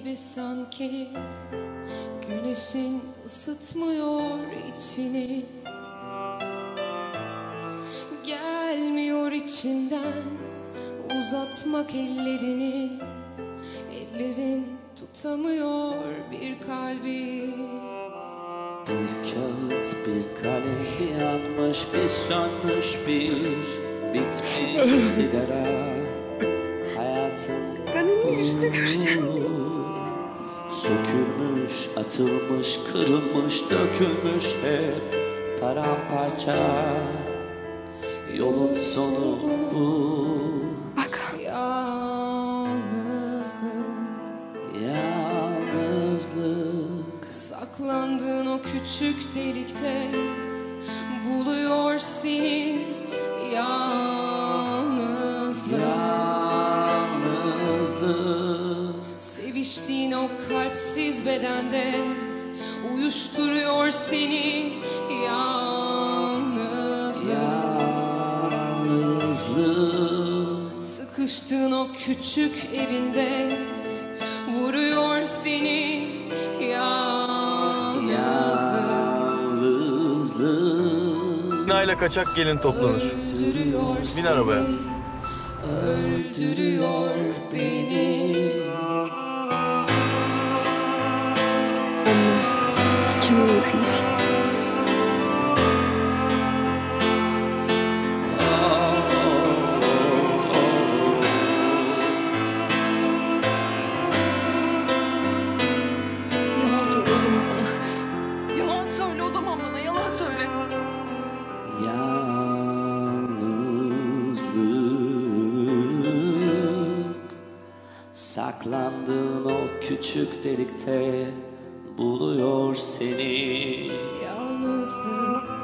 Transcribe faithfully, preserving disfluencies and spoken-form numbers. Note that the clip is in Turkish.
gibi sanki. Güneşin ısıtmıyor içini. Gelmiyor içinden uzatmak ellerini. Ellerin tutamıyor bir kalbi. Bir kağıt, bir kalem, bir yanmış, bir sönmüş, bir bitmiş sigara. Hayatım Ben onun yüzünü göreceğim. sökülmüş, atılmış, kırılmış, dökülmüş hep paramparça. Yolun sonu bu. Bak. Yalnızlık, Yalnızlık. saklandığın o küçük delikte buluyor seni. Yalnızlık, Yalnızlık. seviştiğin o kalpsiz bedende uyuşturuyor seni. Yalnızlık, Yalnızlık. sıkıştığın o küçük evinde vuruyor seni. Yalnızlık, Yalnızlık. Binayla kaçak gelin toplanır. öldürüyor Bin arabaya. seni, öldürüyor beni. Kim uyuyor? Yalan söyle o zaman bana. Yalan söyle o zaman bana. Yalan söyle. Yalnızlık. Saklandığın o küçük delikte buluyor seni. Yalnızlık,